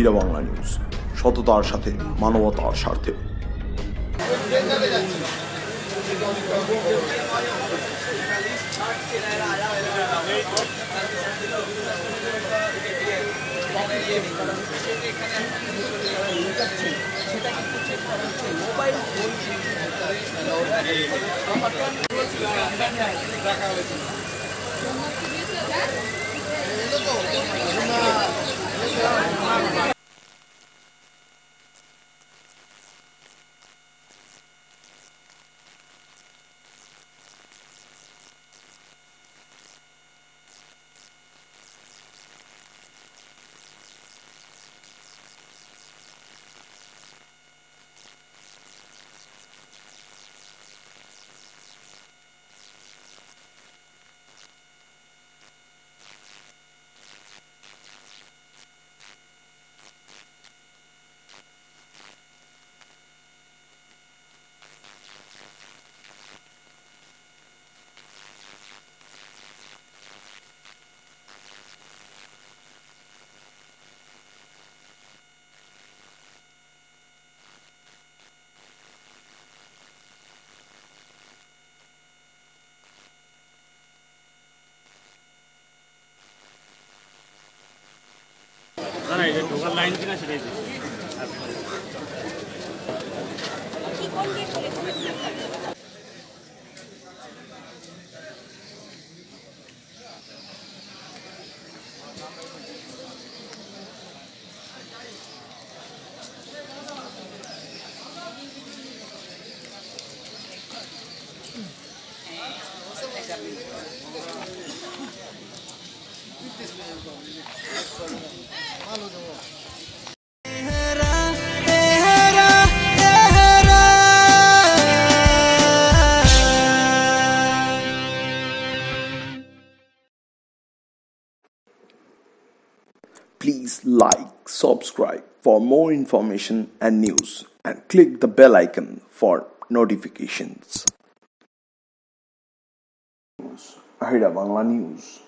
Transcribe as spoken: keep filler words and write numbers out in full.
আহিরা Bangla news, সততার সাথে মানবতার স্বার্থে। লাইন কিনা সেটাই Please like, subscribe for more information and news, and click the bell icon for notifications. Ahira Bangla news.